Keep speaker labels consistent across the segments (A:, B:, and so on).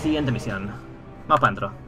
A: siguiente misión. Vamos para adentro.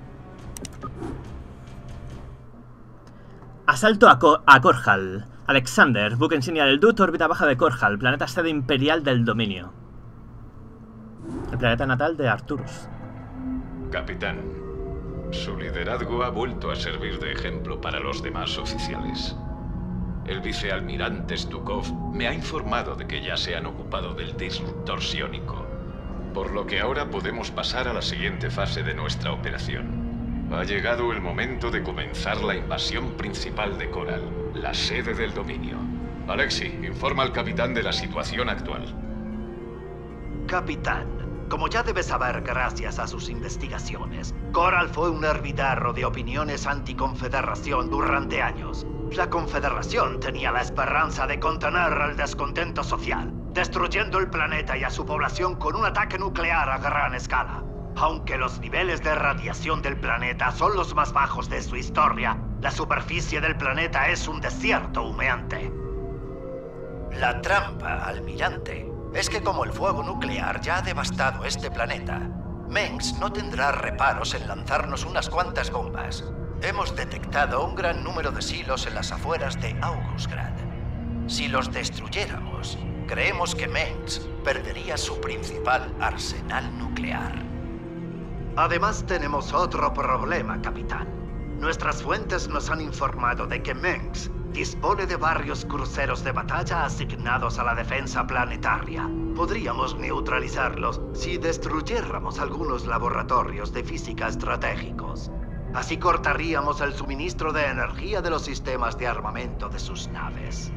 A: Asalto a Korhal. Alexander, buque insignia del Duto, órbita baja de Korhal, planeta sede imperial del dominio. El planeta natal de Arturus.
B: Capitán, su liderazgo ha vuelto a servir de ejemplo para los demás oficiales. El vicealmirante Stukov me ha informado de que ya se han ocupado del disruptor psiónico, por lo que ahora podemos pasar a la siguiente fase de nuestra operación. Ha llegado el momento de comenzar la invasión principal de Coral, la sede del dominio. Alexi, informa al capitán de la situación actual.
C: Capitán, como ya debe saber gracias a sus investigaciones, Coral fue un hervidero de opiniones anticonfederación durante años. La Confederación tenía la esperanza de contener el descontento social, destruyendo el planeta y a su población con un ataque nuclear a gran escala. Aunque los niveles de radiación del planeta son los más bajos de su historia, la superficie del planeta es un desierto humeante. La trampa, almirante, es que como el fuego nuclear ya ha devastado este planeta, Mengs no tendrá reparos en lanzarnos unas cuantas bombas. Hemos detectado un gran número de silos en las afueras de Augustgrad. Si los destruyéramos, creemos que Mengs perdería su principal arsenal nuclear. Además tenemos otro problema, capitán. Nuestras fuentes nos han informado de que Mengs dispone de varios cruceros de batalla asignados a la defensa planetaria. Podríamos neutralizarlos si destruyéramos algunos laboratorios de física estratégicos. Así cortaríamos el suministro de energía de los sistemas de armamento de sus naves.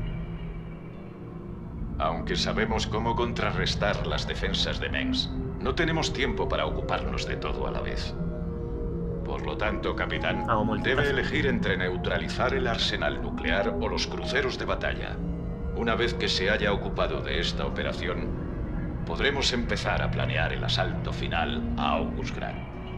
B: Aunque sabemos cómo contrarrestar las defensas de Mengs, no tenemos tiempo para ocuparnos de todo a la vez. Por lo tanto, capitán, debe elegir entre neutralizar el arsenal nuclear o los cruceros de batalla. Una vez que se haya ocupado de esta operación, podremos empezar a planear el asalto final a Augustgrad.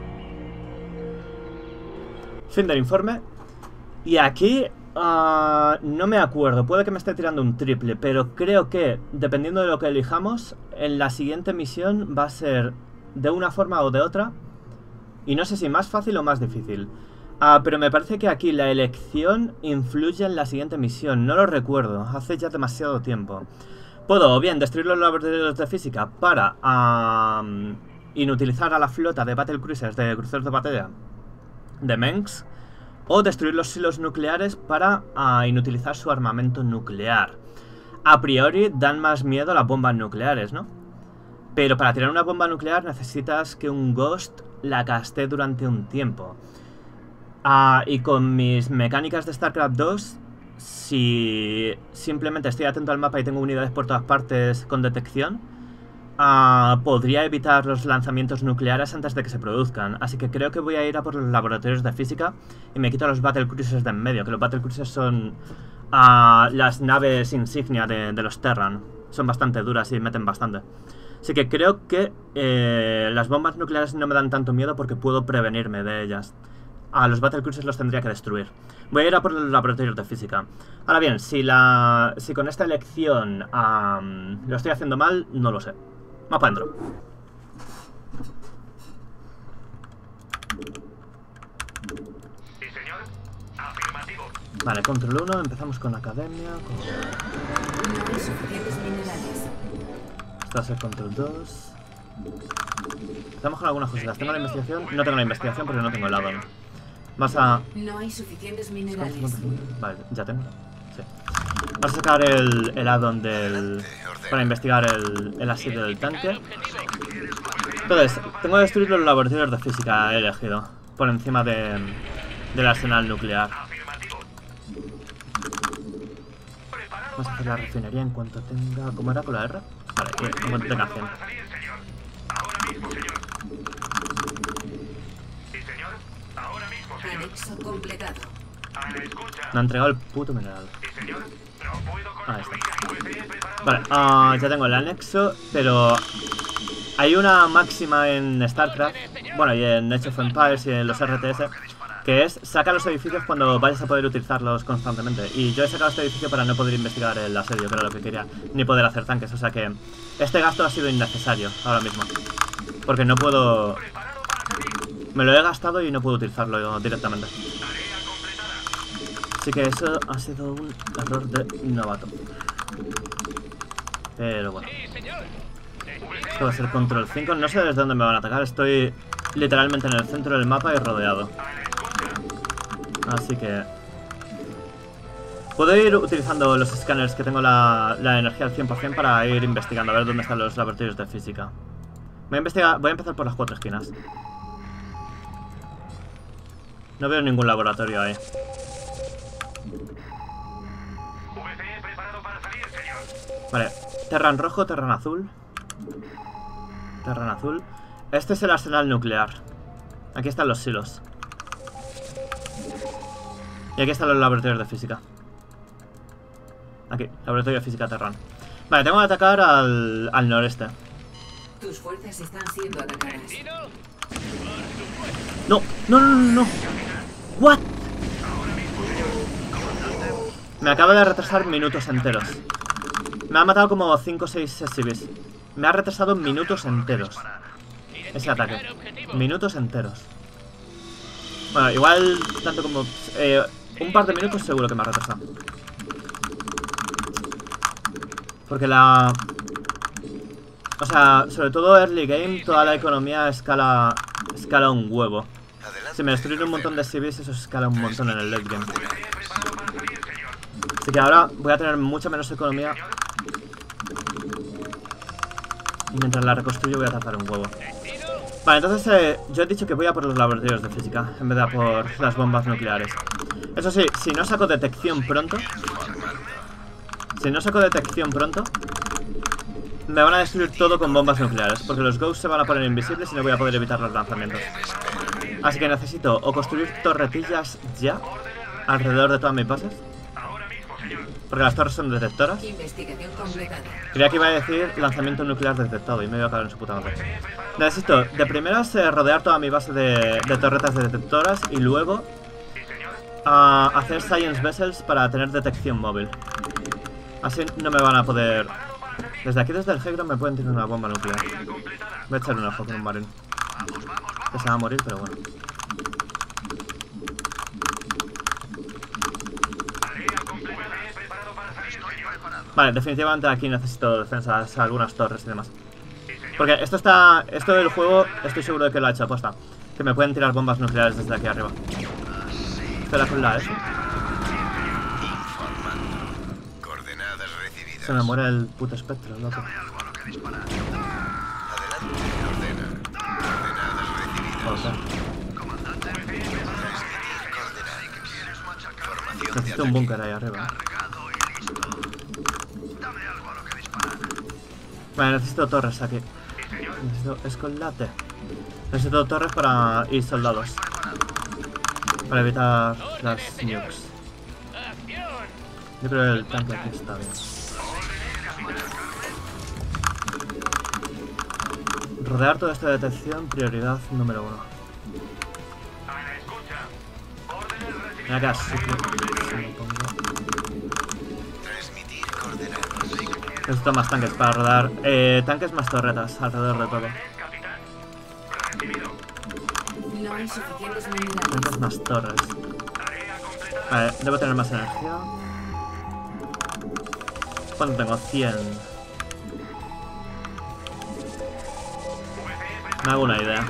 A: Fin del informe. Y aquí no me acuerdo, puede que me esté tirando un triple, pero creo que, dependiendo de lo que elijamos, en la siguiente misión va a ser de una forma o de otra. Y no sé si más fácil o más difícil. Pero me parece que aquí la elección influye en la siguiente misión. No lo recuerdo, hace ya demasiado tiempo. Puedo o bien destruir los laboratorios de física para inutilizar a la flota de battlecruisers, de cruceros de batalla de Mengs, o destruir los silos nucleares para inutilizar su armamento nuclear. A priori dan más miedo las bombas nucleares, ¿no? Pero para tirar una bomba nuclear necesitas que un Ghost la caste durante un tiempo. Y con mis mecánicas de StarCraft 2, si simplemente estoy atento al mapa y tengo unidades por todas partes con detección, podría evitar los lanzamientos nucleares antes de que se produzcan. Así que creo que voy a ir a por los laboratorios de física y me quito a los battlecruisers de en medio, que los battlecruisers son las naves insignia de los Terran. Son bastante duras y meten bastante. Así que creo que las bombas nucleares no me dan tanto miedo porque puedo prevenirme de ellas. A los battlecruisers los tendría que destruir. Voy a ir a por los laboratorios de física. Ahora bien, si con esta elección lo estoy haciendo mal, no lo sé. Vamos para adentro.
D: Sí, señor. Afirmativo.
A: Vale, control 1, empezamos con academia.
E: No hay suficientes minerales.
A: Esto va a ser control 2. Empezamos con algunas cositas. ¿Tengo la investigación? No tengo la investigación porque no tengo el addon. Vas a...
E: No hay suficientes minerales.
A: Vale, ya tengo. Sí. Vas a sacar el addon para investigar el asedio del tanque. Entonces, tengo que destruir los laboratorios de física, he elegido, por encima del arsenal nuclear. Vamos a hacer la refinería en cuanto tenga... ¿Cómo era con la R? Vale, en cuanto tenga 100.
E: Anexo completado.
A: Me ha entregado el puto mineral. Ahí está. Vale, ya tengo el anexo, pero hay una máxima en StarCraft, bueno, y en Age of Empires y en los RTS, que es saca los edificios cuando vayas a poder utilizarlos constantemente. Y yo he sacado este edificio para no poder investigar el asedio, que era lo que quería, ni poder hacer tanques. O sea que este gasto ha sido innecesario ahora mismo, porque no puedo Me lo he gastado y no puedo utilizarlo directamente. Así que eso ha sido un error de novato. Pero bueno. Esto va a ser control 5. No sé desde dónde me van a atacar. Estoy literalmente en el centro del mapa y rodeado. Así que... puedo ir utilizando los escáneres que tengo la energía al 100% para ir investigando a ver dónde están los laboratorios de física. Voy a empezar por las 4 esquinas. No veo ningún laboratorio ahí. Vale, Terran rojo, Terran azul. Terran azul. Este es el arsenal nuclear. Aquí están los silos. Y aquí están los laboratorios de física. Aquí, laboratorio de física Terran. Vale, tengo que atacar al noreste.
E: Tus fuerzas están siendo atacadas.
A: No, no, no, no, no. What? Me acaba de retrasar minutos enteros. Me ha matado como 5 o 6 SCVs. Me ha retrasado minutos enteros ese ataque. Minutos enteros. Bueno, igual tanto como... un par de minutos seguro que me ha retrasado. Porque la... o sea, sobre todo early game, toda la economía escala un huevo. Si me destruyen un montón de CVs, eso escala un montón en el late game. Así que ahora voy a tener mucha menos economía. Y mientras la reconstruyo voy a tardar un huevo. Vale, entonces yo he dicho que voy a por los laboratorios de física en vez de a por las bombas nucleares. Eso sí, si no saco detección pronto... me van a destruir todo con bombas nucleares, porque los ghosts se van a poner invisibles y no voy a poder evitar los lanzamientos. Así que necesito o construir torretillas ya alrededor de todas mis bases, porque las torres son detectoras.
E: Investigación completada.
A: Creía que iba a decir lanzamiento nuclear detectado y me iba a caer en su puta madre. Necesito de primeras rodear toda mi base de torretas detectoras y luego hacer science vessels para tener detección móvil. Así no me van a poder... desde aquí, desde el Hegron, me pueden tirar una bomba nuclear. Voy a echar un ojo con un marine. Que se va a morir, pero bueno. Vale, definitivamente aquí necesito defensas, algunas torres y demás. Porque esto del juego, estoy seguro de que lo ha hecho aposta. Que me pueden tirar bombas nucleares desde aquí arriba. Espera con la eso. Se me muere el puto espectro, loco. Necesito un búnker ahí arriba. Vale, necesito torres aquí. Necesito escolate. Necesito torres para ir soldados. Para evitar las nukes. Yo creo que el tanque aquí está bien. Rodear todo esto de detección, prioridad número 1. Mira que así necesito más tanques para rodar. Tanques más torretas alrededor de todo.
E: No hay suficientes minerales.
A: Tanques más torres. Vale, debo tener más energía. ¿Cuánto tengo? 100. Me hago una idea.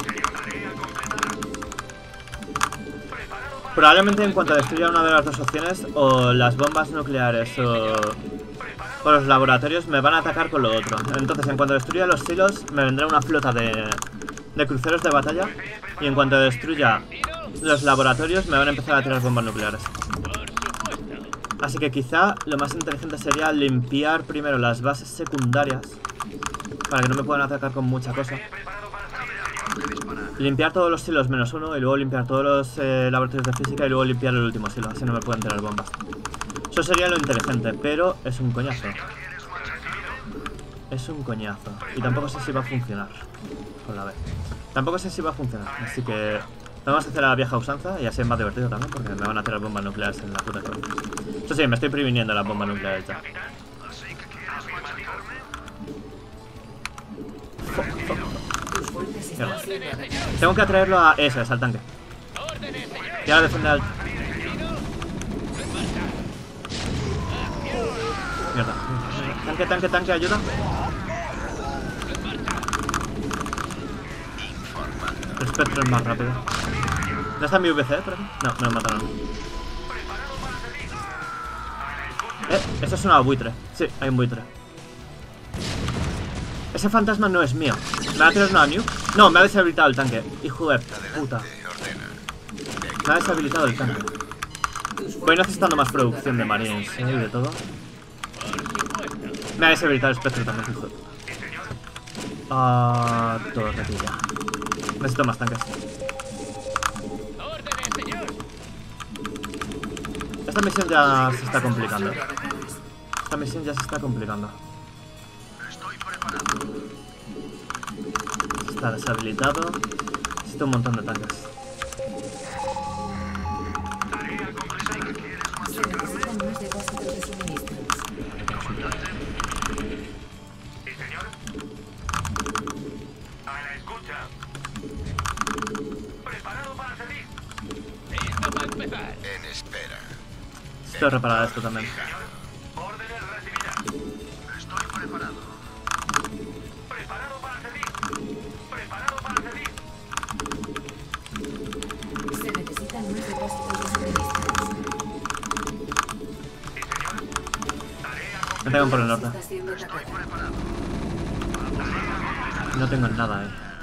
A: Probablemente en cuanto destruya una de las dos opciones, o las bombas nucleares o los laboratorios, me van a atacar con lo otro. Entonces en cuanto destruya los silos, me vendrá una flota de cruceros de batalla. Y en cuanto destruya los laboratorios, me van a empezar a tirar bombas nucleares. Así que quizá lo más inteligente sería limpiar primero las bases secundarias, para que no me puedan atacar con mucha cosa. Limpiar todos los silos menos uno y luego limpiar todos los laboratorios de física y luego limpiar el último silo, así no me pueden tener bombas. Eso sería lo inteligente, pero es un coñazo. Es un coñazo. Y tampoco sé si va a funcionar. Con la B. Tampoco sé si va a funcionar, así que vamos a hacer a la vieja usanza y así es más divertido también, porque me van a tirar bombas nucleares en la puta cosa. Eso sí, me estoy previniendo las bombas nucleares ya.
E: fuerzas están siendo atacadas.
A: Tengo que atraerlo a ese, al tanque. Y ahora defender al... Mierda. Tanque, ayuda. El espectro es más rápido. ¿No está mi VC por aquí? No, me lo mataron. Eso es una buitre. Sí, hay un buitre. Ese fantasma no es mío. ¿Me va a tirar una nuke? No, me ha deshabilitado el tanque. Hijo de puta. Me ha deshabilitado el tanque. Voy necesitando más producción de marines, y de todo. Me ha deshabilitado el espectro también, hijo de puta. Torretilla. Necesito más tanques. Esta misión ya se está complicando. Esta misión ya se está complicando. Está deshabilitado. Necesito un montón de tanques.
E: Se necesitan más depósitos de suministros.
D: Sí, señor. A la escucha. Preparado para salir. Listo para empezar.
F: En espera.
A: Necesito reparar esto también.
D: Órdenes recibidas.
F: Estoy preparado.
D: Preparado para salir. Preparado para salir.
E: Se necesitan más depósitos de suministros.
D: Sí, señor. Tarea
A: Me pegan por el norte.
E: Está siendo atacada.
A: No tengo nada,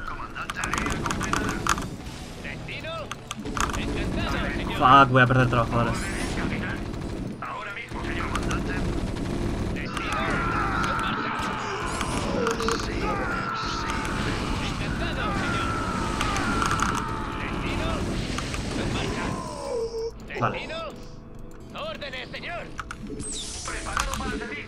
D: destino. Encantado, señor.
A: Fuck, voy a perder trabajadores.
D: Capitán. Ahora mismo, señor. Destino. Encantado, señor. Destino. En marcha.
A: Vale.
D: Destino. Órdenes, señor. Preparado para salir.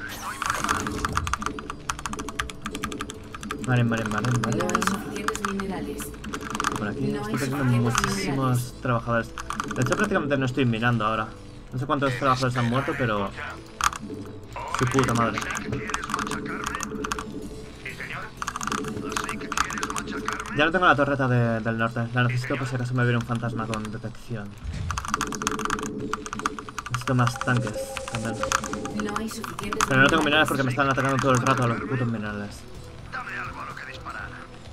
A: Vale.
E: No hay suficientes minerales.
A: Por aquí
E: No
A: estoy
E: hay
A: perdiendo
E: suficientes
A: muchísimos
E: minerales.
A: trabajadores. De hecho, prácticamente no estoy minando ahora. No sé cuántos trabajadores han muerto, pero... Su puta madre.
D: Sí, señor.
A: Ya no tengo la torreta del norte. La necesito por si acaso me viene un fantasma con detección. Necesito más tanques también.
E: No hay suficientes
A: Pero no tengo minerales porque me están atacando todo el rato a los putos minerales.
F: Dame algo a lo que disparar.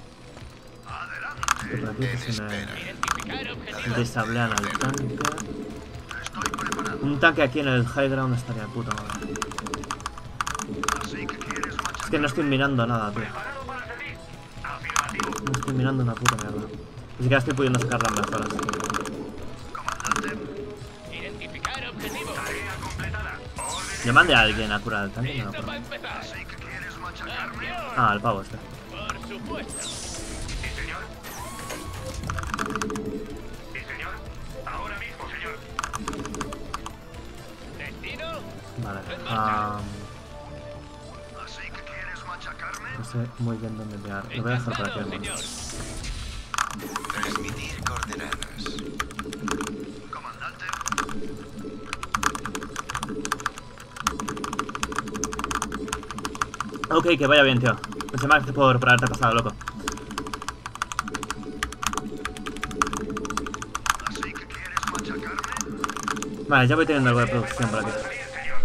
A: Y por aquí pues se me
D: Identificar objetivo.
A: desablean al tanque.
F: Estoy preparado.
A: Un tanque aquí en el high ground estaría de puta madre.
F: Así que quieres
A: Es que no estoy mirando nada, tío.
D: Preparado para salir. Afirmativo.
A: No estoy mirando una puta mierda. Ni siquiera estoy pudiendo sacar las mejoras.
D: Identificar objetivo. Tarea completada. Orden.
A: Yo mandé a alguien a curar al tanque, no me
D: Listo
A: acuerdo.
D: para empezar. Acción.
A: Ah, el pavo este.
D: Por supuesto. Sí, señor. Sí, señor. Ahora mismo, señor. Destino.
A: Vale.
F: Así que quieres machacarme.
A: No sé muy bien dónde enviar. Lo voy a dejar por aquí,
D: Encantado,
A: hermano.
D: señor.
F: Transmitir coordenadas. Comandante.
A: Ok, que vaya bien, tío. Muchas gracias por haberte pasado, loco.
F: Así que quieres machacarme.
A: Vale, ya voy teniendo algo de producción por aquí.
D: Salir, señor.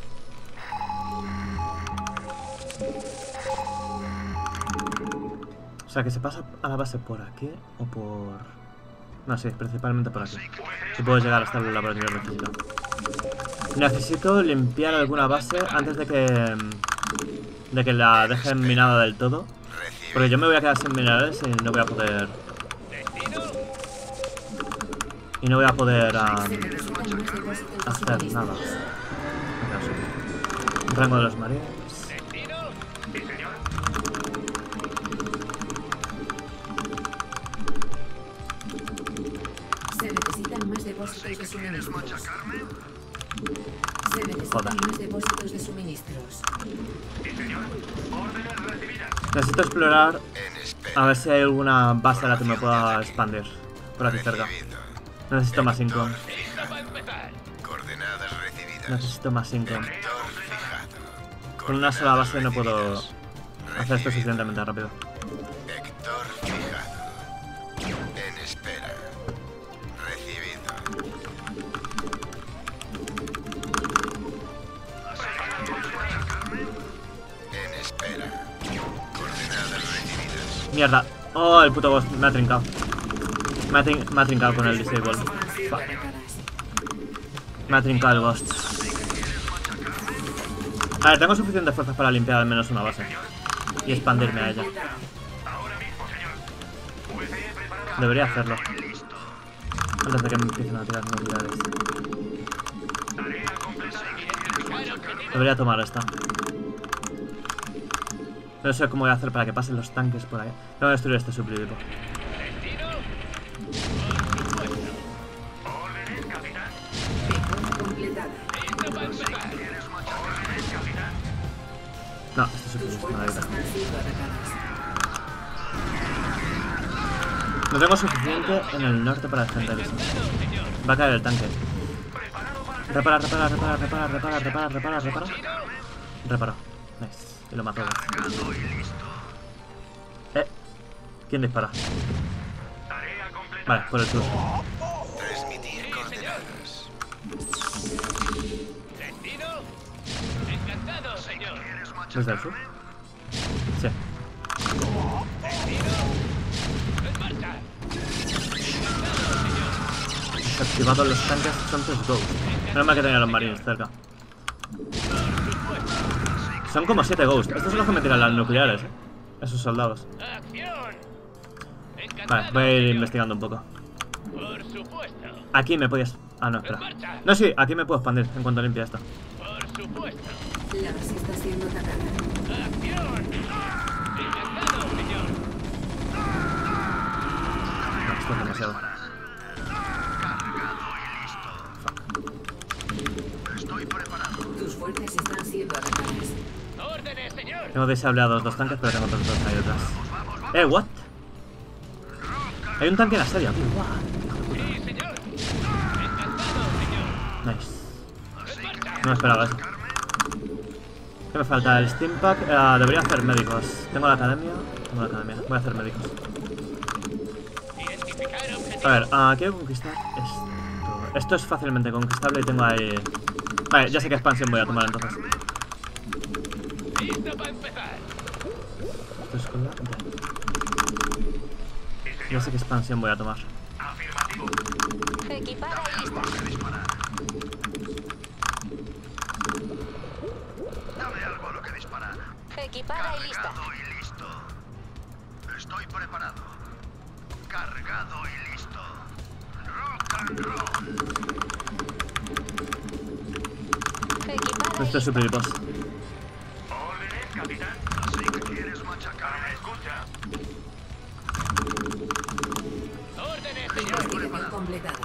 A: O sea, que se pasa a la base por aquí o por... No, sí, principalmente por aquí. Si puedo llegar hasta el laboratorio necesito. Necesito limpiar alguna base antes de que la dejen minada del todo. Porque yo me voy a quedar sin minerales y no voy a poder...
D: Destino.
A: Y no voy a poder
E: Se necesitan más depósitos de
A: hacer nada.
E: suministros.
A: Un rango de los marines.
D: Destino. Sí, señor.
E: Se necesitan más depósitos de suministros.
F: Machacarme.
E: Se necesitan
A: Joder.
E: más depósitos de suministros.
D: Sí, señor. Órdenes recibidas.
A: Necesito explorar
F: En espera.
A: a ver si hay alguna base a la que me pueda expandir. Por aquí cerca.
F: Recibido.
A: Necesito más income.
D: Listo para empezar.
F: Coordenadas recibidas.
A: Necesito más income.
F: Vector fijado.
A: Con una sola base no puedo
F: Coordenadas
A: hacer esto suficientemente rápido.
F: Vector fijado. Espera. Coordenadas recibidas.
A: Mierda. Oh, el puto boss me ha trincado. Me ha trincado con el disable. Fuck. Me ha trincado el boss. A ver, tengo suficientes fuerzas para limpiar al menos una base. Y expandirme a ella.
D: Ahora mismo, señor. VCE preparado.
A: Debería hacerlo. Antes de que me empiecen a tirar nucleares.
D: Tarea completa.
A: Debería tomar esta. No sé cómo voy a hacer para que pasen los tanques por ahí. Tengo que destruir este suplidipo.
D: Destino. Órdenes, capitán.
E: Picón completada.
D: Listo para empezar. Órdenes, capitán.
A: No, este
E: Tus
A: suplidipo no
E: fuerzas
A: ayuda.
E: están siendo atacadas.
A: No tengo suficiente en el norte para defender eso. Va a caer el tanque. Repara. Reparo. Nice. Y lo mató. ¿Quién dispara?
D: Tarea completa.
A: Vale, por el sur.
F: Transmitir coordenadas.
D: Destino. Encantado, señor.
A: ¿Desde el sur? Sí.
D: En marcha.
A: Desactivados los tanques son 3 Ghost. Menos mal que tenía los marines cerca. Son como 7 Ghost. Estos son los que me tiran las nucleares, esos soldados.
D: Acción.
A: Vale, voy a ir investigando un poco.
D: Por supuesto.
A: Aquí me puedes... Ah, no, espera. No, sí, aquí me puedo expandir en cuanto limpie esto.
D: Por supuesto.
E: La base está siendo atacada.
D: Acción. Encantado, señor.
A: No, esto es demasiado.
F: Estoy preparado.
E: Tus fuerzas están siendo atacadas.
D: Órdenes, señor.
A: Tengo desableados 2 tanques, pero tengo otros 2 ahí detrás. What? Hay un tanque en asedio aquí. What?
D: Sí, señor. Encantado, señor.
A: Nice.
D: En marcha.
A: No me esperaba eso. ¿Qué me falta? El Steam Pack. Debería hacer médicos. Tengo la academia. Voy a hacer médicos.
D: Identificar objetivo.
A: A ver, quiero conquistar esto. Esto es fácilmente conquistable y tengo ahí... Vale, ya sé qué expansión voy a tomar entonces.
D: Listo para empezar.
A: Esto es con la... Ya sé qué expansión voy a tomar.
D: Afirmativo.
G: Equipada y lista.
F: Dame algo a lo que disparar.
G: Equipada y lista.
F: Cargado y listo. Estoy preparado. Cargado y listo. Rock and roll.
G: Equipada y
A: Esto es
G: lista.
A: super boss.
D: Órdenes, capitán.
F: Así que quieres machacarme.
D: ¿Me escucha? Órdenes, señor.
E: Investigación completada.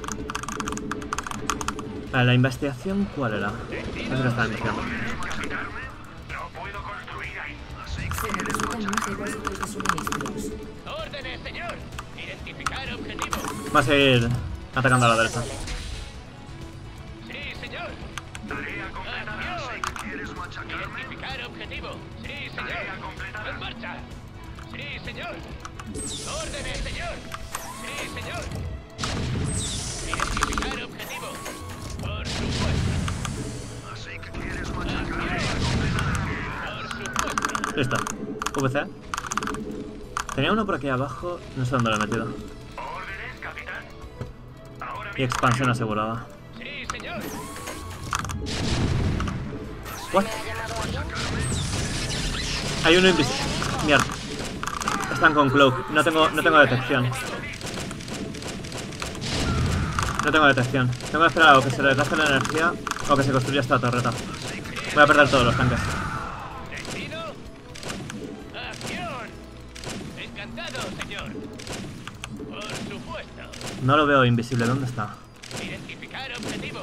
A: Vale, la investigación, ¿cuál era? No sé qué estaba investigando.
D: ¿Capitarme? No puedo construir ahí.
E: Se necesitan más depósitos de suministros.
D: Órdenes, señor. Identificar objetivo.
A: Vamos a ir atacando a la derecha.
D: Sí, señor. Tarea completada.
F: Así que quieres machacarme.
D: Identificar objetivo. Sí, señor.
F: Tarea completada.
D: En marcha. Sí, señor. Órdenes, señor. Sí, señor. Identificar objetivo. Por supuesto.
F: Así que quieres machacarme.
D: Por supuesto.
A: Listo. VC. Tenía uno por aquí abajo, no sé dónde lo he metido.
D: Órdenes, capitán. Ahora
A: Y
D: mismo.
A: expansión asegurada.
D: Sí, señor.
A: What? Hay uno invisible. Mierda. Están con cloak. No tengo detección. No tengo detección. Tengo que esperar a que se le gaste la energía o que se construya esta torreta. Voy a perder todos los tanques.
D: Destino. Acción. Encantado, señor. Por supuesto.
A: No lo veo invisible. ¿Dónde está?
D: Identificar objetivo.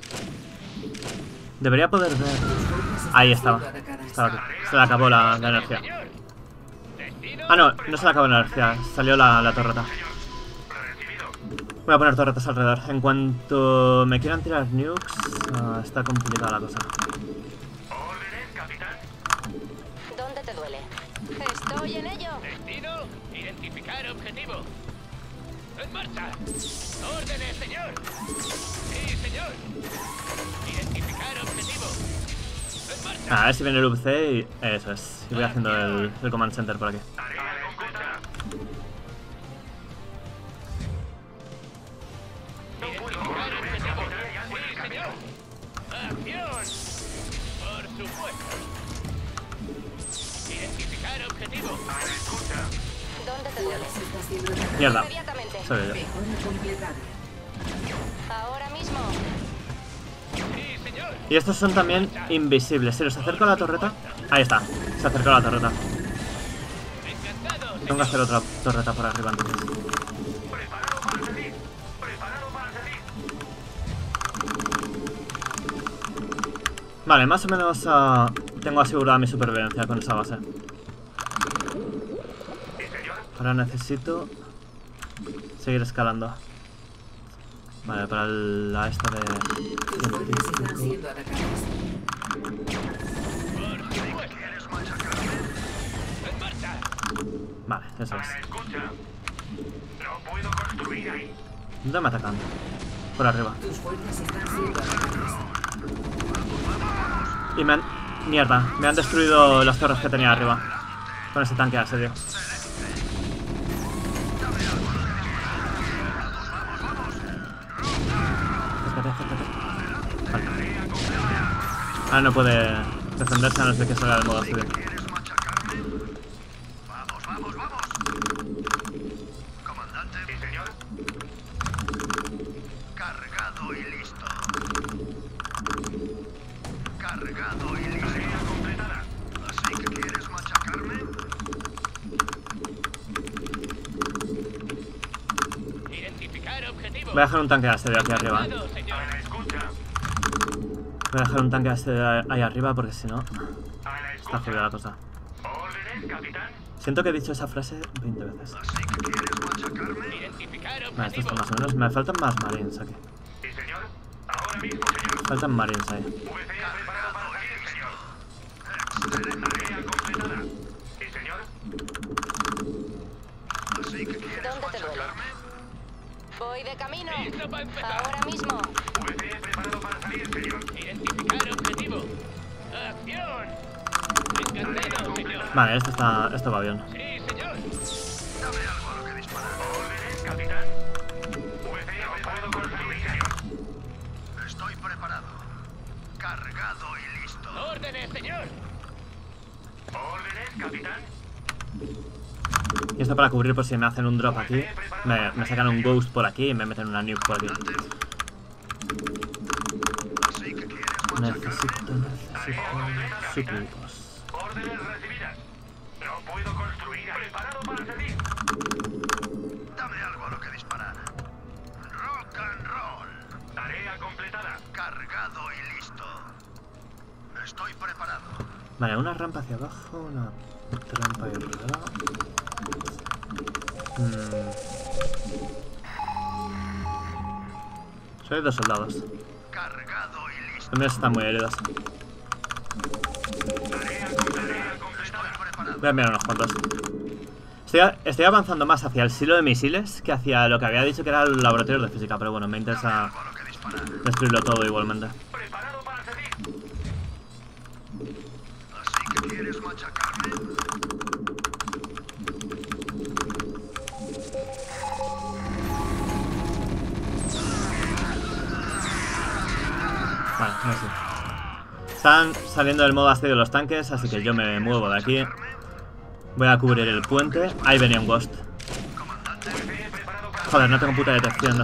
A: Debería poder ver.
E: Tus fuerzas están
A: Ahí estaba.
E: siendo atacadas.
A: Estaba aquí. Se le acabó la energía.
D: Señor. Destino.
A: Ah, no. No se le acabó la energía. Salió la torreta.
D: Recibido.
A: Voy a poner torretas alrededor. En cuanto me quieran tirar nukes, está complicada la cosa.
D: Órdenes, capitán.
G: ¿Dónde te duele? Estoy en ello.
D: Destino. Identificar objetivo. En marcha. Órdenes, señor. Sí, señor. Identificar objetivo. En
A: A ver si viene el UPC y... Eso es. Y voy haciendo el Command Center por aquí.
F: Tarea completa. No puedo construir esa batalla antes de caminar.
D: ¡Acción! Por supuesto. Identificar objetivo.
F: A la escucha.
G: ¿Dónde te duele?
E: Base está siendo atacada.
A: Mierda.
G: Inmediatamente.
A: Soy yo.
E: Mejora completada.
G: Ahora mismo.
D: Sí, señor.
A: Y estos son también invisibles. Si los acerco a la torreta... Ahí está. Se acercó a la torreta.
D: Encantado,
A: Tengo que hacer otra torreta por arriba entonces.
F: Preparado para salir. Preparado para salir.
A: Vale, más o menos tengo asegurada mi supervivencia con esa base.
F: Sí, señor.
A: Ahora necesito seguir escalando. Vale, para la esta de...
E: Tus fuerzas están siendo atacadas.
F: ¿Quieres machacarme?
D: en marcha.
A: Vale, eso
F: A
A: es.
F: la escucha. No puedo construir ahí.
A: ¿Dónde me atacan? Por arriba.
E: Tus fuerzas están siendo atacadas.
A: Y me han... Mierda, me han destruido las torres que tenía arriba. Con ese tanque de asedio. Acércate, acércate. Vale. Ah, no puede defenderse a no ser que salga del modo asedio.
F: ¿Quieres machacarme? Vamos, vamos, vamos. Comandante. Sí, señor. Cargado y listo. Cargado y listo. Tarea completada. ¿Así que quieres machacarme?
D: Identificar objetivo.
A: Voy a dejar un tanque de asedio aquí arriba.
D: Encantado, señor.
F: A la escucha.
A: Voy a dejar un tanque de asedio ahí arriba porque si no...
F: A la
A: Está
F: escucha.
A: jodida la cosa.
F: Órdenes, capitán.
A: Siento que he dicho esa frase 20 veces.
F: ¿Así que quieres machacarme?
D: Identificar
A: Vale, esto
D: objetivo.
A: está más o menos... Me faltan más marines aquí.
F: Sí, señor. Ahora mismo, señor.
A: Faltan marines ahí.
F: VC preparado para salir, señor. Excelente. Tarea completada. Sí, señor. ¿Así que quieres
G: ¿Dónde te duele?
F: machacarme?
G: Voy de camino.
D: Listo para empezar.
G: Ahora mismo.
F: VC preparado para salir, señor.
D: Identificar objetivo. ¡Acción! Encantado, señor.
A: Vale, esto va bien.
D: Sí, señor.
F: Dame algo a lo que disparar. Órdenes, capitán. VC preparado para salir, señor. Estoy preparado. Cargado y listo.
D: Órdenes, señor.
F: Órdenes, capitán.
A: Y esto para cubrir por si me hacen un drop aquí. Me sacan un ghost por aquí y me meten una nuke por aquí.
F: Así que quieres machacarme.
A: Necesito suplitos.
F: Órdenes recibidas. No puedo construir. Preparado para salir. Dame algo a lo que disparar. Rock and roll. Tarea completada. Cargado y listo. Estoy preparado.
A: Vale, una rampa hacia abajo, una trampa ahí arriba. Soy 2 soldados.
F: Cargado y listo.
A: Los míos están muy heridos.
F: Tarea completada. Estoy preparado.
A: Voy a enviar unos cuantos. Estoy avanzando más hacia el silo de misiles que hacia lo que había dicho que era el laboratorio de física, pero bueno, me interesa
F: Algo a lo que disparar.
A: destruirlo todo igualmente.
F: Preparado para salir. Así que quieres machacarme.
A: Vale, no sé. Están saliendo del modo asedio los tanques, así que yo me muevo de aquí. Voy a cubrir el puente. Ahí venía un ghost. Joder, no tengo puta detección.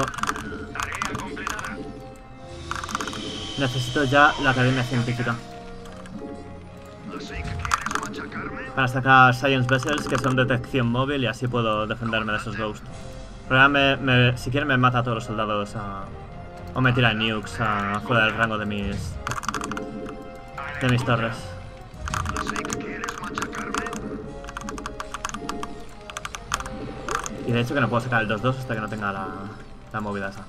A: Necesito ya la academia científica
F: Así que quieres machacarme.
A: para sacar Science Vessels, que son detección móvil, y así puedo defenderme de esos ghosts. Pero ahora si quiere me mata a todos los soldados o me tira nukes fuera del rango de mis torres.
F: Así que quieres machacarme.
A: Y de hecho que no puedo sacar el 2-2 hasta que no tenga la movida esa.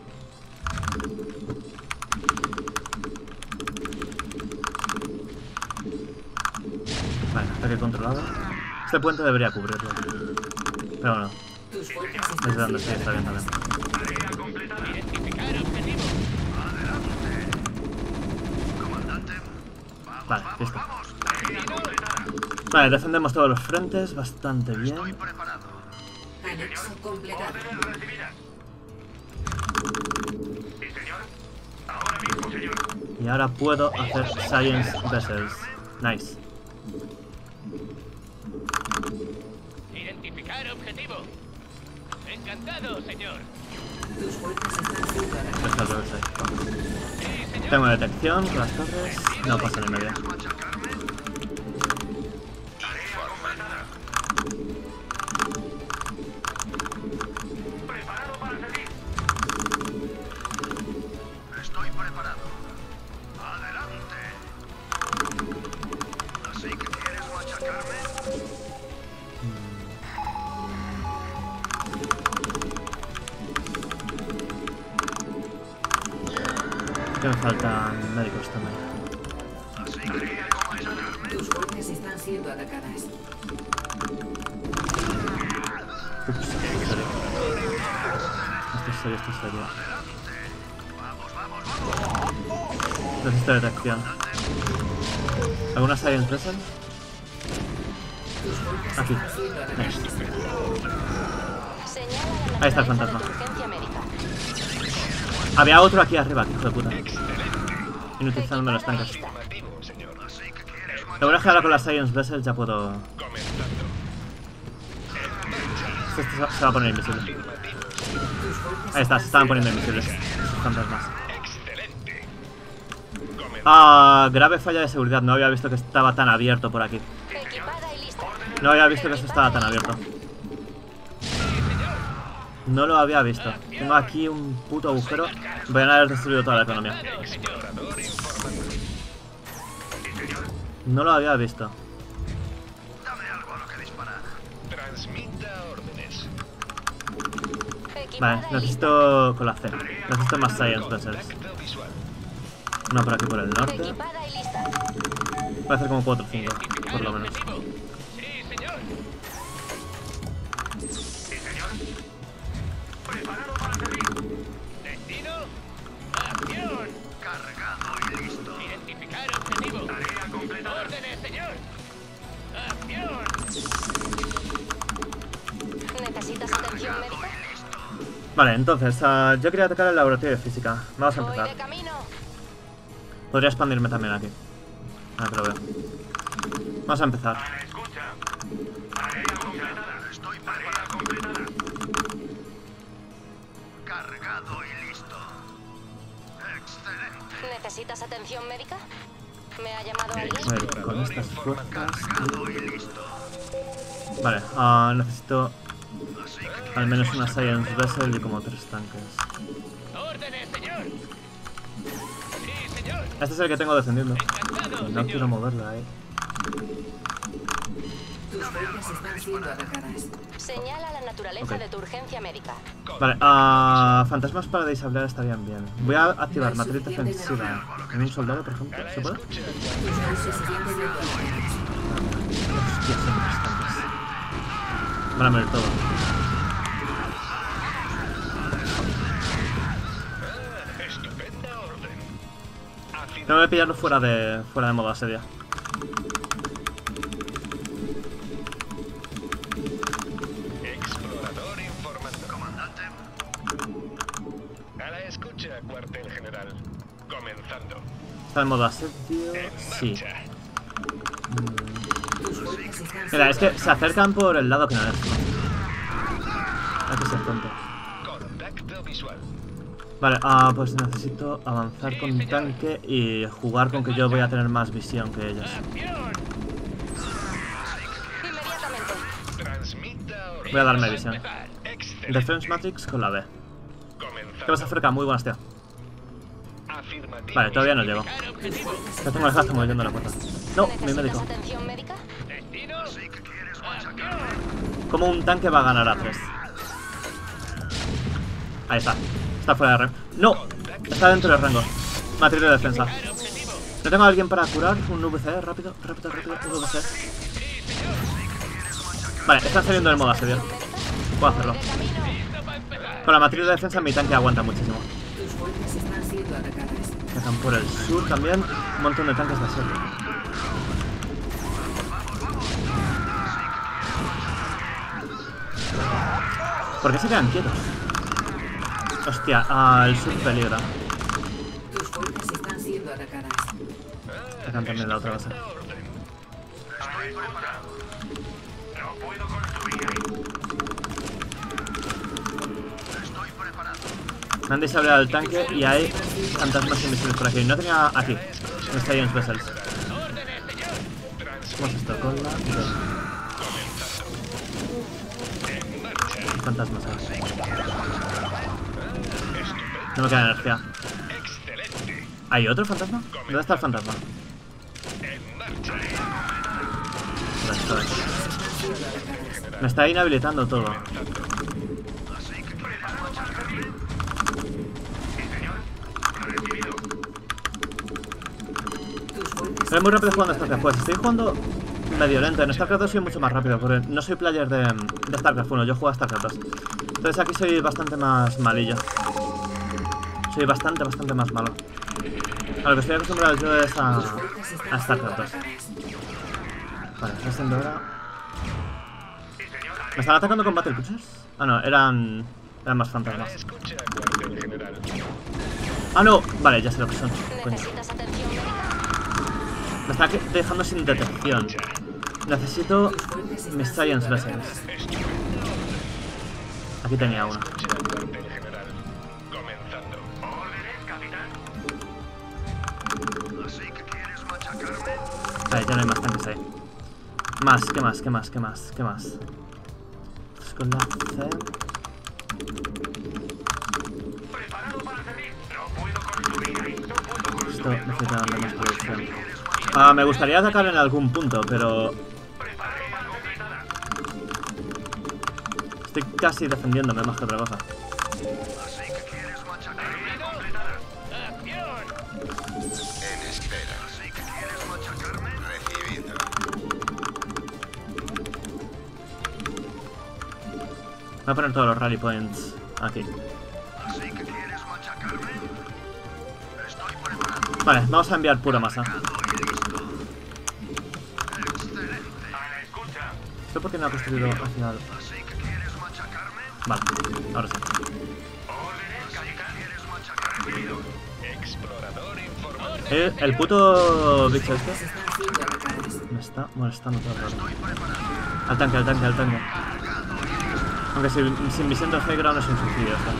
A: Vale, ataque controlado. Este puente debería cubrirlo. Pero bueno,
E: Tus fuerzas
A: desde
E: están
A: donde estoy
E: siendo
A: está bien también.
F: Tarea completada.
D: Identificar objetivo.
F: Adelante. Comandante.
A: Vale, listo. Vale, defendemos todos los frentes bastante bien.
E: Anexo completado.
F: Sí, señor. Ahora mismo, señor.
A: Y ahora puedo hacer Science Vessels. Nice.
D: Identificar objetivo. Encantado, señor.
E: Tus fuerzas están siendo atacadas.
A: Esto es lo que sé.
D: Sí, señor.
A: Tengo detección con las torres. No pasa ni medio.
F: Preparado para servir. Estoy preparado. Adelante. ¿Así que quieres machacarme?
A: Que me faltan médicos también.
F: ¿Así que quieres machacarme?
E: Tus fuerzas están siendo atacadas.
A: Ups, esto es serio. Esto es serio, esto es serio. Necesito detección. ¿Alguna Science Vessel?
E: Tus fuerzas
A: Aquí.
E: están siendo atacadas.
G: Señala la
A: Ahí está el
G: naturaleza
A: fantasma.
G: de tu urgencia médica.
A: Había otro aquí arriba, que hijo de puta. Inutilizando los tanques.
G: Lista.
A: Lo bueno es que ahora con las Science Vessels ya puedo... Este se va a poner invisible. Ahí está, se estaban poniendo invisibles. Esos fantasmas. Ah, grave falla de seguridad. No había visto que estaba tan abierto por aquí.
G: Equipada y lista.
A: No había visto que esto estaba tan abierto. No lo había visto. Tengo aquí un puto agujero. Voy a haber destruido toda la economía. No lo había visto.
F: Dame algo a lo que disparar.
B: Transmita órdenes.
G: Equipada
A: Vale,
G: y
A: necesito con la C. Necesito más Science Vessels.
B: Contacto visual.
A: Una por aquí por el
G: lista.
A: norte.
G: Equipada y lista.
A: Voy a hacer como 4 o 5, por lo menos.
D: Objetivo. Sí, señor.
F: Sí, señor. Preparado para servir.
D: Destino. Acción.
F: Cargado y listo.
D: Identificar objetivo.
F: Tarea completada.
D: Órdenes, señor. Acción.
G: ¿Necesitas atención médica?
A: Vale, entonces, yo quería atacar el laboratorio de física. Vamos a
G: Voy de
A: empezar.
G: camino.
A: Podría expandirme también aquí. Ahora que lo veo. Vamos a empezar.
F: A la escucha. Tarea completada. Estoy preparado. Completada. Cargado y listo. Excelente.
G: ¿Necesitas atención médica? ¿Me ha llamado
A: A
G: alguien?
A: ver, con estas fuerzas...
F: Cargado y listo.
A: Vale, necesito
F: Así que
A: al menos una Science Vessel y como 3 tanques.
D: Órdenes, señor. Sí, señor.
A: Este es el que tengo defendiendo.
D: Encantado,
A: Y no quiero
D: señor.
A: moverlo ahí.
E: Tus fuerzas están siendo atacadas.
G: Señala la naturaleza
A: Ok.
G: de tu urgencia médica.
A: Vale, fantasmas para disablear estarían bien. Voy a activar matriz defensiva en un soldado, por ejemplo. ¿Se puede?
E: Tus fuerzas están siendo atacadas.
A: Hostia, son los tanques. Van a morir todos.
B: Estupenda orden.
A: Tengo que pillarlo fuera de modo asedio.
B: Explorador informando. Comandante. A la escucha, cuartel general. Comenzando.
A: ¿Está en modo asedio? Sí.
B: Marcha.
E: Tus fuerzas están
A: Mira, es que se acercan por el lado que no es. Hay que ser tonto.
B: Contacto visual.
A: Vale, pues necesito avanzar con un tanque y jugar con que yo voy a tener más visión que ellos.
D: Acción.
G: Inmediatamente.
B: Transmita orden.
A: Voy a darme visión.
B: Excelente.
A: Defense Matrix con la B.
B: Comenzando.
A: ¿Qué vas acerca? Muy buenas, tío.
B: Afirmativo.
A: Vale, todavía no llego.
D: Identificar objetivo.
A: Ya tengo el gasto moviendo la puerta. No, mi
G: ¿Necesitas
A: médico.
G: atención médica?
D: Destino.
F: Así que quieres machacarme.
D: Acción.
A: ¿Cómo un tanque va a ganar a 3? Ahí está. Está fuera de rango. ¡No! Está dentro del rango. Matriz de defensa.
D: Identificar objetivo.
A: ¿No tengo a alguien para curar? Un VC, rápido, rápido, rápido. Un VC. Vale, están saliendo del modo asedio. Puedo hacerlo.
G: De camino.
D: Listo para empezar.
A: Con la matriz de defensa mi tanque aguanta muchísimo.
E: Tus fuerzas están siendo atacadas.
A: Están por el sur también. Un montón de tanques de asedio. ¿Por qué se quedan quietos? Hostia, el sub peligra.
E: Tus fuerzas están siendo atacadas.
A: Atacan también la otra base.
F: Estoy preparado. No puedo construir ahí. Estoy preparado.
A: Me han desabreado el tanque y hay fantasmas invisibles por aquí. No tenía aquí. No está ahí en Vessels. ¿Cómo es esto? Con la... fantasmas ahí. No me queda energía. ¿Hay otro fantasma? ¿Dónde está el fantasma? Me está inhabilitando todo. Soy muy rápido jugando a StarCraft. Pues estoy jugando medio lento. En StarCraft 2 soy mucho más rápido, porque no soy player de StarCraft 1, yo juego a StarCraft 2. Entonces aquí soy bastante más malillo. Soy bastante más malo. A lo que estoy acostumbrado yo es a StarCraft 2. Vale, está haciendo ahora. ¿Me están atacando con Battle Cruisers? Ah, no, eran más fantasmas. Ah, no, vale, ya sé lo que son. Coño.
G: ¿Necesitas atención médica?
A: Me está dejando sin detección. Necesito mis Science Vessels. Aquí tenía uno. Vale, ya no hay más tanques ahí. Más, ¿qué más? ¿Qué más? ¿Qué más? ¿Qué más? Esto es con la C. Esto necesita darle más producción. Me gustaría atacar en algún punto, pero... estoy casi defendiéndome más que otra cosa.
B: En espera. Recibido.
A: Voy a poner todos los rally points aquí. Vale, vamos a enviar pura masa. ¿Esto por qué no ha construido al final? Vale, ahora sí. El puto bicho este me está molestando todo el rato. Al tanque, al tanque, al tanque. Aunque sin visión del high ground es un suicidio esto.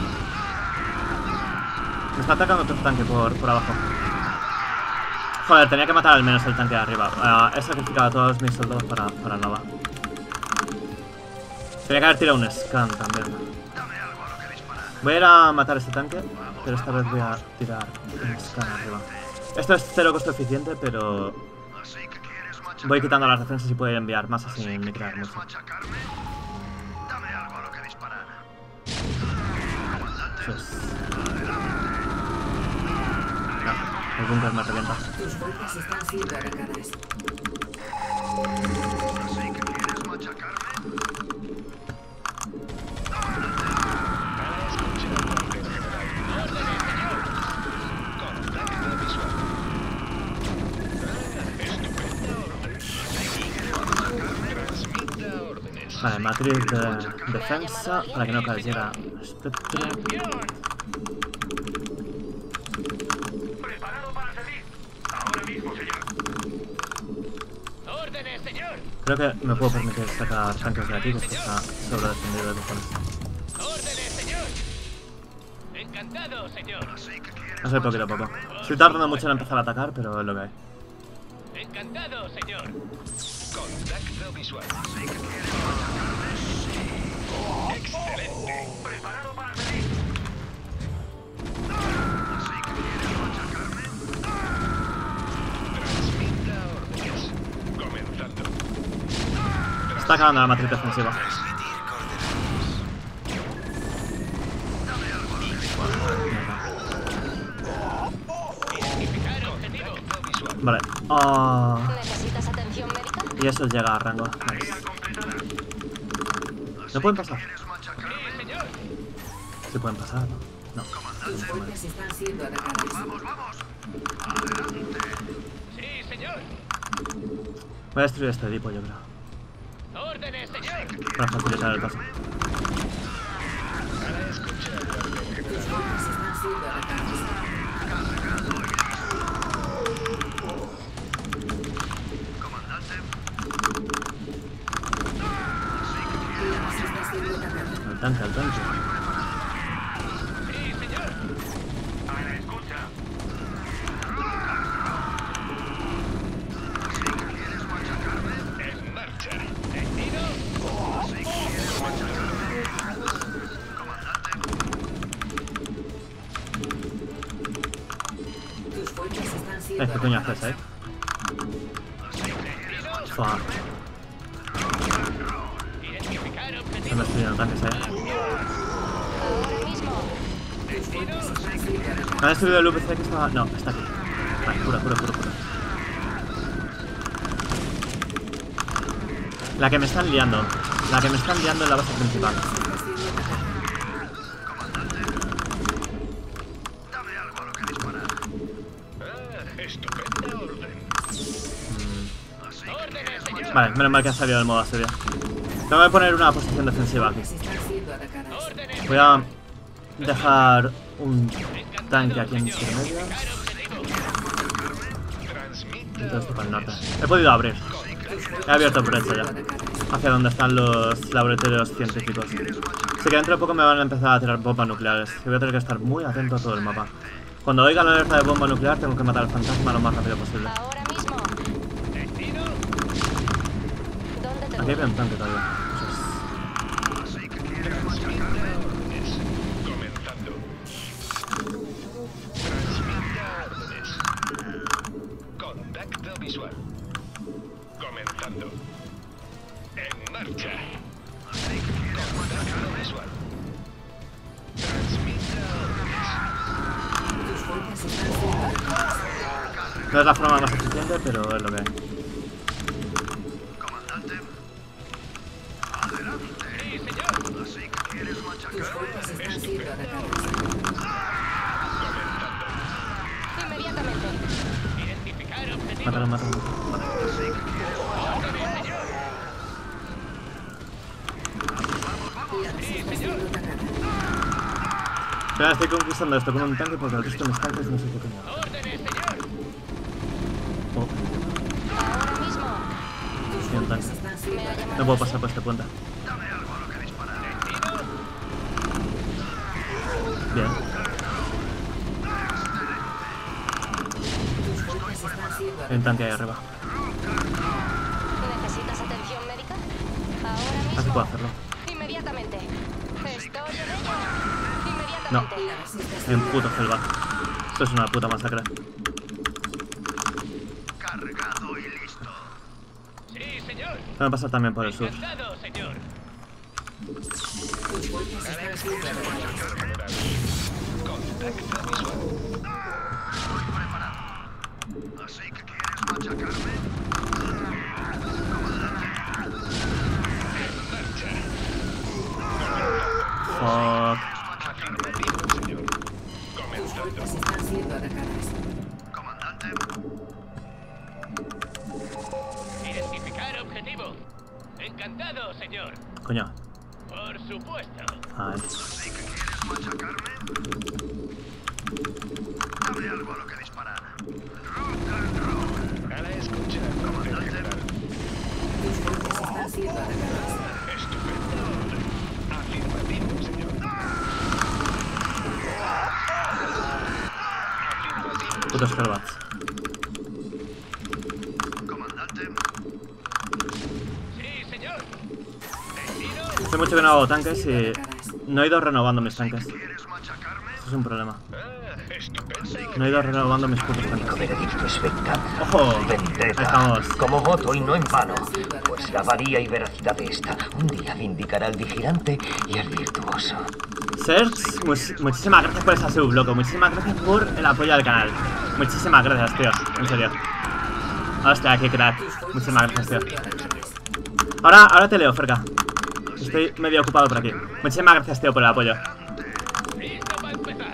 A: Me está atacando otro tanque por abajo. Joder, tenía que matar al menos el tanque de arriba. He sacrificado a todos mis soldados para nada. Tenía que haber tirado un scan también. Voy a ir a matar este tanque, pero esta vez voy a tirar un scan arriba. Esto es cero costo eficiente, pero voy quitando las defensas y puedo enviar masas sin ni crear mucho. Eso es. No, el búnker me revienta.
E: Tus fuerzas están siendo atacadas.
A: Vale, matriz de defensa para que no cayera Spectre.
F: Preparado para servir. Ahora mismo, señor.
D: ¡Órdenes, señor!
A: Creo que me puedo permitir sacar tanques de aquí, que esto está sobredefendido de cojones.
D: ¡Órdenes, señor! Encantado, señor.
A: No sé, poquito a poco. Estoy tardando mucho en empezar a atacar, pero es lo que hay.
D: Encantado, señor.
B: Contacto visual. Excelente.
F: Preparado para servir.
B: Transmita órdenes. Comenzando.
A: Está acabando la matriz defensiva.
D: Identificar objetivo.
A: Vale.
G: ¿Necesitas atención médica?
A: Y eso llega a rango. Nice. ¿No pueden pasar?
D: Sí, señor.
A: Sí pueden pasar, ¿no? No.
E: Tus fuerzas están siendo atacadas.
D: Sí, señor.
A: Voy a destruir este tipo, yo creo.
D: ¡Órdenes, señor!
A: Para facilitar el paso.
E: Tus fuerzas están siendo atacadas.
F: Comandante.
E: La base está siendo atacada.
A: Al tanque, al tanque.
D: ¡Sí, señor!
F: A la escucha.
D: ¡En marcha! ¡Destino!
E: Tus fuerzas están siendo
A: ¿Qué coño
E: atacadas.
A: haces, Fuck.
D: Identificar
A: Se
D: objetivo.
A: me estoy tanques,
G: Ahora mismo.
E: Tus fuerzas están siendo atacadas.
A: ¿Me ha destruido el UPC que estaba...? No, está aquí. Vale, cura. La que me están liando. La que me están liando en la base principal.
E: Está siendo atacada.
F: Dame algo a lo que disparar.
D: Estupenda orden. ¡Órdenes, señor!
A: Vale, menos mal que ha salido del modo asedio. Tengo que poner una posición defensiva aquí.
E: Están siendo atacadas.
D: ¡Órdenes!
A: Voy a dejar un tanque aquí en intermedio. Entonces para el norte. He podido abrir. He abierto brecha ya. Hacia donde están los laboratorios científicos. Así que dentro de poco me van a empezar a tirar bombas nucleares. Y voy a tener que estar muy atento a todo el mapa. Cuando oiga la alerta de bomba nuclear tengo que matar al fantasma lo más rápido posible.
G: Ahora mismo.
D: ¡Destino!
G: ¿Dónde te
A: Aquí
G: duele?
A: había un tanque todavía.
D: Comenzando. Transmita órdenes. Contacto visual. Comenzando. En marcha. Contacto visual. Transmita órdenes.
E: Tus fuerzas están siendo atacadas.
A: No es la forma más eficiente, pero es lo que hay.
F: Comandante. Adelante.
D: Sí, señor.
F: Así que quieres
E: Tus
F: machacar.
E: fuerzas están siendo atacadas.
G: Inmediatamente.
D: Identificar objetivo.
A: Mátalo. Vale.
D: ¡Órdenes, señor!
E: La base está siendo atacada.
A: Pero estoy conquistando esto con un tanque porque el resto de mis tanques no sé qué coño.
D: ¡Órdenes, señor!
A: Oh,
G: Ahora mismo.
A: sí, un tanque.
E: Están
G: Me
E: siendo
G: ha
E: atacadas.
G: llamado.
A: No puedo pasar por este puente.
F: Dame algo a lo que disparar.
A: Bien.
E: Tus fuerzas están siendo
A: Hay un tanque ahí arriba.
G: ¿Necesitas atención médica? Ahora mismo.
A: Así puedo hacerlo.
G: Inmediatamente. Estoy en ello.
A: No.
G: Inmediatamente.
E: La base está
A: Hay un
E: siendo
A: puto hellback. Esto es una puta masacre.
F: Cargado y listo.
D: Sí, señor.
A: Tengo que pasar también por el sur.
D: Encantado, señor.
E: Tus fuerzas están siendo atacadas.
D: Contacto visual.
F: Estoy preparado. Así que quieres machacarme.
A: Fuck.
D: Afirmativo, señor.
E: Tus
D: Comenzando.
E: fuerzas están siendo atacadas.
F: Comandante.
D: Identificar objetivo. Encantado, señor.
A: Coño.
D: Por supuesto.
A: Ay.
F: Así que quieres machacarme. Dame algo a lo que disparar. Rock and roll.
D: A la escucha, general.
E: Tus fuerzas están siendo atacadas.
D: Estupendo. Afirmativo, señor. Afirmativo.
A: Putos hellbacks.
F: Comandante.
D: Sí, señor. Destino.
A: Hace mucho que no hago tanques y no he ido renovando mis tanques.
F: ¿Quieres machacarme?
A: Eso es un problema.
D: Estupendo.
A: No he ido renovando mis putos tanques.
H: Veredicto espectral.
A: ¡Ojo! Ahí
H: Vendetta.
A: estamos.
H: Como voto y no en vano. Pues la valía y veracidad de esta un día vindicará al vigilante y al virtuoso.
A: Serge, muchísimas gracias por esa sub, loco. Muchísimas gracias por el apoyo al canal. Muchísimas gracias, tío. En serio. Hostia, qué crack. Muchísimas gracias, tío. Ahora te leo, Ferca. Estoy medio ocupado por aquí. Muchísimas gracias, tío, por el apoyo.
D: Listo para empezar.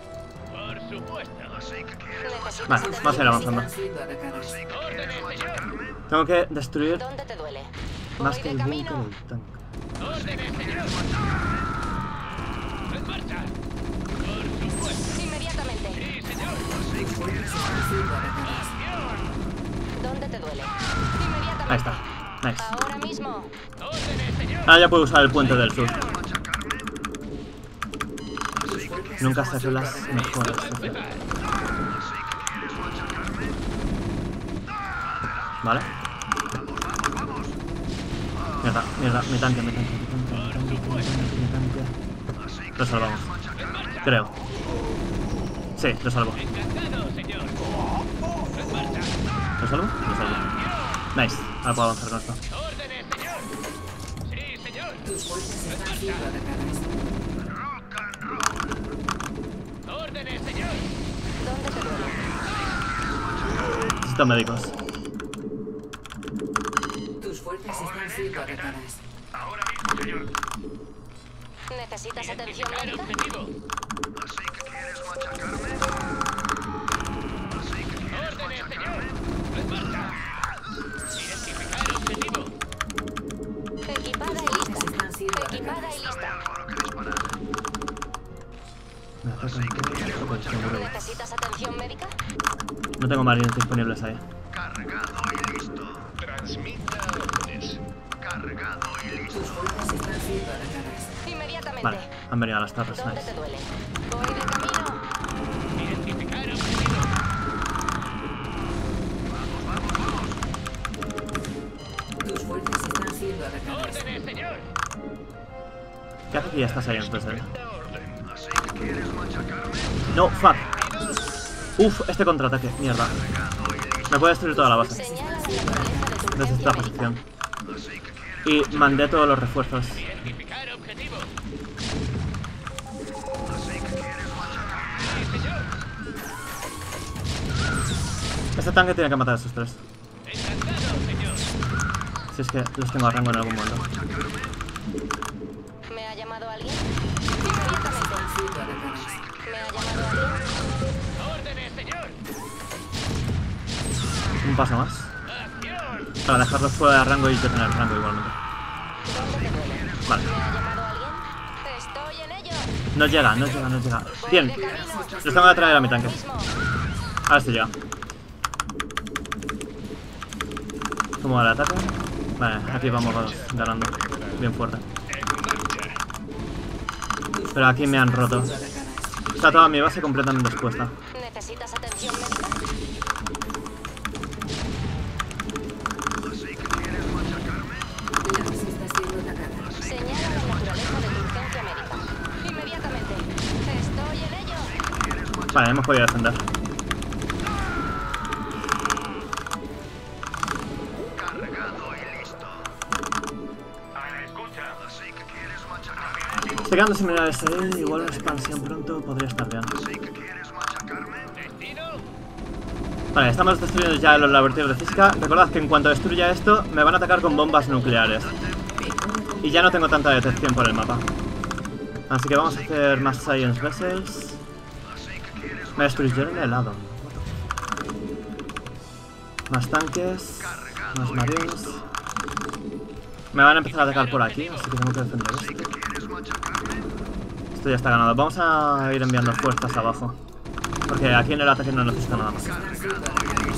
D: Por supuesto.
F: Así que quieres
G: Necesitas
A: Vale, vamos a ir avanzando.
E: Están siendo atacadas.
D: Órdenes, señor.
A: Tengo que destruir
G: ¿Dónde te duele?
A: más
G: Voy
A: que
G: de
A: el
G: camino.
A: búnker del tanque.
D: ¡Órdenes, señor! ¡En marcha! ¡Por supuesto!
G: Inmediatamente.
D: ¡Sí, señor!
E: Tus fuerzas están siendo atacadas.
D: ¡Acción!
G: ¿Dónde te duele? Inmediatamente.
A: Ahí está. Nice.
G: Ahora mismo.
D: ¡Órdenes, señor!
A: Ahora ya puedo usar el puente del sur.
E: Tus fuerzas
A: Nunca
E: están
A: se
E: siendo
A: las
E: atacadas.
A: mejores. Vale. Mierda, mierda, mi tanque. Lo salvamos. Creo. Sí, lo salvo.
D: ¡Encantado, señor! ¡En marcha!
A: ¿Lo salvo? Lo salvo. Nice. Ahora puedo avanzar con esto.
D: ¡Órdenes, señor! ¡Sí, señor!
E: Tus fuerzas están siendo atacadas.
D: ¡Órdenes, señor!
G: ¿Dónde te duele?
A: Necesito médicos.
E: Tus fuerzas están siendo atacadas.
F: Ahora mismo, señor.
G: ¿Necesitas atención
D: ¡Identificar
G: médica?
D: objetivo!
F: ¿Así que quieres machacarme? ¿Así que quieres
D: ¡Órdenes, señor!
F: machacarme?
D: ¡En marcha! ¡Identificar objetivo!
G: Equipada y
E: Tus
G: lista.
E: fuerzas están siendo
G: Equipada
E: atacadas.
G: y lista.
F: Algo a lo que disparar.
A: Me atacan todos. Ok, seguro.
G: ¿Necesitas atención médica?
A: No tengo marines disponibles ahí.
F: Cargado y listo.
B: Transmita órdenes.
F: Cargado y listo.
E: Tus fuerzas están siendo atacadas.
G: Inmediatamente.
A: Vale, han venido a las torres.
G: ¿Dónde
A: Nice.
G: te duele? Voy de camino.
D: ¡Identificar objetivo!
E: Tus fuerzas están siendo atacadas.
D: ¡Órdenes, señor!
A: ¿Qué hace que ya estás ahí entonces?
F: ¿Así que quieres machacarme?
A: No, fuck. Uf, este contraataque. Mierda. Me puede destruir toda la base.
G: Señala la naturaleza de tu
A: Desde
G: urgencia
A: esta
G: médica.
A: posición. Y mandé todos los refuerzos.
D: ¡Identificar objetivo!
F: ¿Así que quieres machacarme?
D: ¡Sí, señor!
A: Este tanque tiene que matar a esos tres.
D: ¡Encantado, señor!
A: Si es que los tengo a rango en algún momento.
G: ¿Me ha llamado alguien? Inmediatamente.
E: Están siendo atacadas.
G: ¿Me ha llamado alguien?
D: ¡Órdenes, señor!
A: Un paso más.
D: ¡Acción!
A: Para dejarlos fuera de rango y yo tener rango igualmente.
G: ¿Dónde te duele?
A: Vale.
G: ¿Me ha llamado alguien? Estoy en ello.
A: No llega, no llega, no llega.
G: Voy
A: Bien.
G: de camino.
A: Los tengo que traer a mi tanque.
G: Mismo.
A: Ahora sí llega. ¿Cómo va el ataque? Vale, aquí vamos ganando. Bien fuerte. Pero aquí me han roto. Está toda mi base completamente expuesta.
G: ¿Necesitas atención médica?
F: ¿Así que quieres machacarme?
E: La base está siendo atacada.
G: Señala la naturaleza de tu urgencia médica. Inmediatamente. Estoy en ello.
A: Vale, hemos podido defender.
F: Cargado y listo. A la escucha. Así que quieres machacarme.
A: Estoy quedando sin minerales ahí. Igual una expansión pronto podría estar bien.
F: Así que quieres machacarme.
D: ¿Destino?
A: Vale, estamos destruyendo ya los laboratorios de física. Recordad que en cuanto destruya esto, me van a atacar con bombas nucleares. Y ya no tengo tanta detección por el mapa. Así que vamos a hacer más Science Vessels. Me destruyeron el Addon. Más tanques. Más marines. Me van a empezar a atacar por aquí, así que tengo que defender esto. Esto ya está ganado. Vamos a ir enviando fuerzas abajo. Porque aquí en el ataque no necesito nada más.
E: Están siendo atacadas.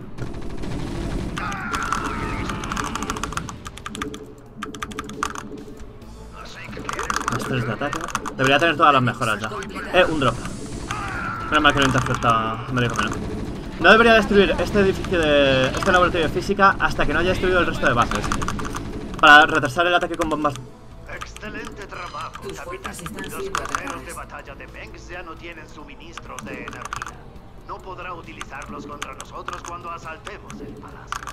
A: Más 3 de ataque. Debería tener todas las mejoras ya. Un drop. Menos mal que lo intercepta medio camino. No debería destruir este edificio de... este laboratorio de física hasta que no haya destruido el resto de bases. Para retrasar el ataque con bombas.
C: Excelente trabajo,
E: Tus
C: capitán.
E: fuerzas están
C: Los
E: siendo
C: cruceros
E: atacadas.
C: de batalla de Mengsk ya no tienen suministros de energía. No podrá utilizarlos contra nosotros cuando asaltemos el palacio.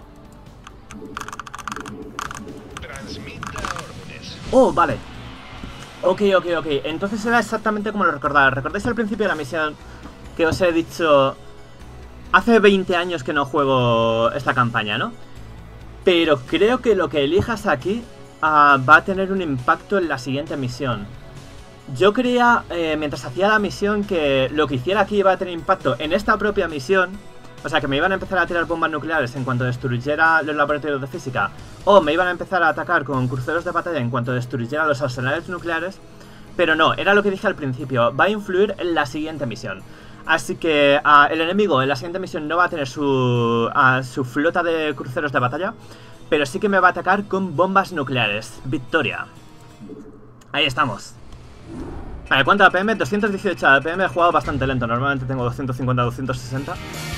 B: Transmita órdenes.
A: Oh, vale. Ok. Entonces era exactamente como lo recordaba. ¿Recordáis al principio de la misión que os he dicho? Hace 20 años que no juego esta campaña, ¿no? Pero creo que lo que elijas aquí va a tener un impacto en la siguiente misión. Yo creía, mientras hacía la misión, que lo que hiciera aquí iba a tener impacto en esta propia misión. O sea, que me iban a empezar a tirar bombas nucleares en cuanto destruyera los laboratorios de física, o me iban a empezar a atacar con cruceros de batalla en cuanto destruyera los arsenales nucleares. Pero no, era lo que dije al principio, va a influir en la siguiente misión. Así que el enemigo en la siguiente misión no va a tener su flota de cruceros de batalla, pero sí que me va a atacar con bombas nucleares. Victoria. Ahí estamos. Vale, ¿cuánto APM? 218 APM, he jugado bastante lento, normalmente tengo 250-260.